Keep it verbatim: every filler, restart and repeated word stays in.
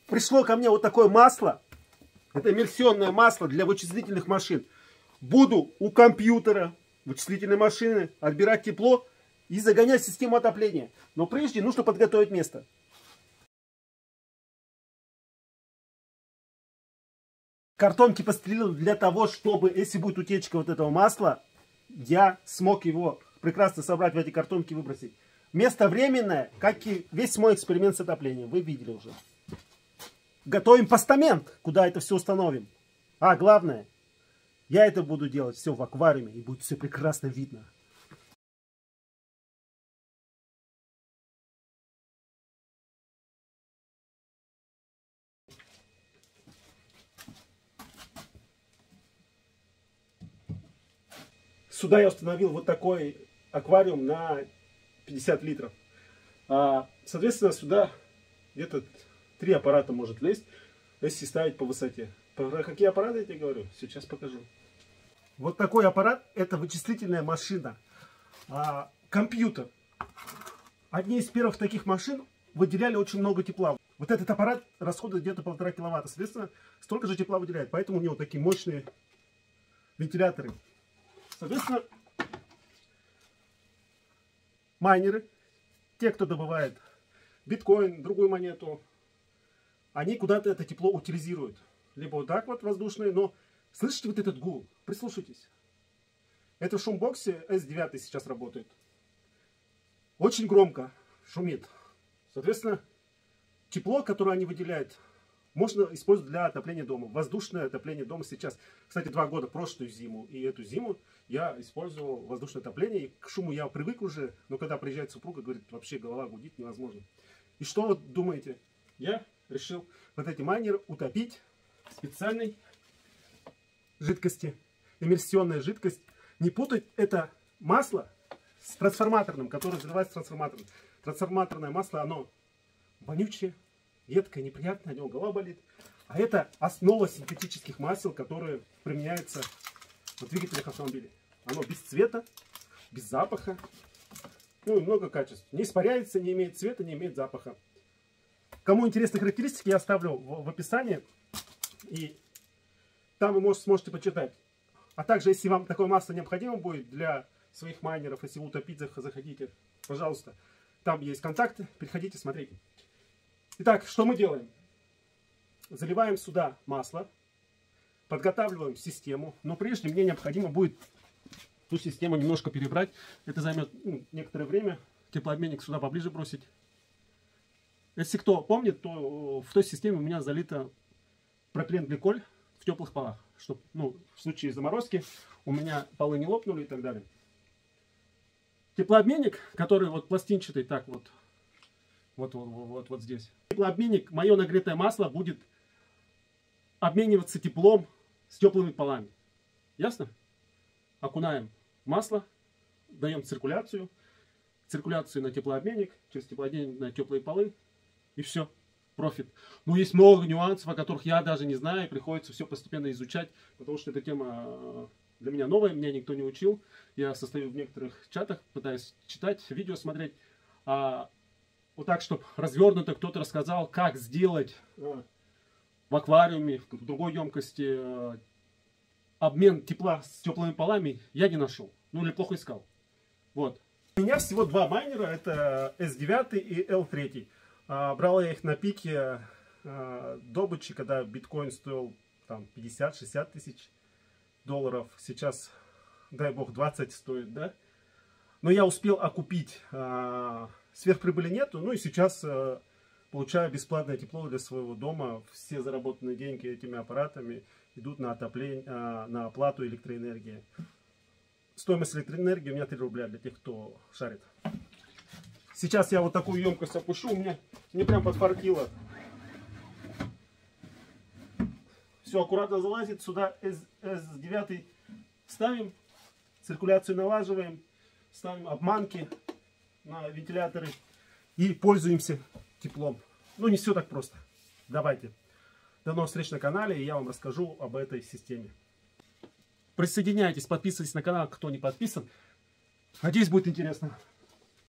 Пришло ко мне вот такое масло. Это иммерсионное масло для вычислительных машин. Буду у компьютера, вычислительной машины, отбирать тепло и загонять систему отопления. Но прежде нужно подготовить место. Картонки постелил для того, чтобы, если будет утечка вот этого масла, я смог его прекрасно собрать в эти картонки и выбросить. Место временное, как и весь мой эксперимент с отоплением. Вы видели уже. Готовим постамент, куда это все установим. А главное, я это буду делать все в аквариуме, и будет все прекрасно видно. Сюда я установил вот такой аквариум на пятьдесят литров. Соответственно, сюда где-то три аппарата может лезть, если ставить по высоте. Про какие аппараты я тебе говорю? Сейчас покажу. Вот такой аппарат — это вычислительная машина. А, компьютер. Одни из первых таких машин выделяли очень много тепла. Вот этот аппарат расходует где-то полтора киловатта. Соответственно, столько же тепла выделяет. Поэтому у него такие мощные вентиляторы. Соответственно, майнеры, те, кто добывает биткоин, другую монету, они куда-то это тепло утилизируют. Либо вот так вот воздушные, но слышите вот этот гул? Прислушайтесь. Это в шумбоксе эс девять сейчас работает. Очень громко шумит. Соответственно, тепло, которое они выделяют, можно использовать для отопления дома. Воздушное отопление дома сейчас. Кстати, два года, прошлую зиму и эту зиму я использовал воздушное отопление. И к шуму я привык уже, но когда приезжает супруга, говорит, вообще голова гудит, невозможно. И что вы думаете? Я решил вот эти майнеры утопить в специальной жидкости. Иммерсионная жидкость. Не путать это масло с трансформаторным, которое взрывается трансформатором. Трансформаторное масло, оно вонючее, едкое, неприятное, от него голова болит. А это основа синтетических масел, которые применяются в двигателях автомобилей. Оно без цвета, без запаха, ну и много качеств. Не испаряется, не имеет цвета, не имеет запаха. Кому интересны характеристики, я оставлю в, в описании. И там вы можете, сможете почитать. А также, если вам такое масло необходимо будет для своих майнеров, если вы утопить захотите, пожалуйста, там есть контакты, переходите, смотрите. Итак, что мы делаем? Заливаем сюда масло, подготавливаем систему, но прежде мне необходимо будет ту систему немножко перебрать. Это займет ну, некоторое время. Теплообменник сюда поближе бросить. Если кто помнит, то в той системе у меня залито пропиленгликоль в теплых полах, чтобы ну, в случае заморозки у меня полы не лопнули и так далее. Теплообменник, который вот пластинчатый, так вот, вот, вот, вот, вот здесь. Теплообменник, мое нагретое масло будет обмениваться теплом с теплыми полами. Ясно? Окунаем масло, даем циркуляцию, циркуляцию на теплообменник, через теплообменник на теплые полы, и все. Профит. Но есть много нюансов, о которых я даже не знаю, и приходится все постепенно изучать, потому что эта тема для меня новая, меня никто не учил. Я состою в некоторых чатах, пытаюсь читать, видео смотреть. А вот так, чтобы развернуто кто-то рассказал, как сделать в аквариуме, в другой емкости, обмен тепла с теплыми полами, я не нашел. Ну или плохо искал. Вот. У меня всего два майнера, это эс девять и эл три. Брал я их на пике добычи, когда биткоин стоил там пятьдесят-шестьдесят тысяч долларов. Сейчас, дай бог, двадцать стоит, да? Но я успел окупить, сверхприбыли нету, ну и сейчас получаю бесплатное тепло для своего дома. Все заработанные деньги этими аппаратами идут на отопление, на оплату электроэнергии. Стоимость электроэнергии у меня три рубля для тех, кто шарит. Сейчас я вот такую емкость опущу, у меня мне прям подфартило. Все аккуратно залазит, сюда эс девять ставим, циркуляцию налаживаем, ставим обманки на вентиляторы и пользуемся теплом. Ну не все так просто. Давайте. До новых встреч на канале, и я вам расскажу об этой системе. Присоединяйтесь, подписывайтесь на канал, кто не подписан. Надеюсь, будет интересно.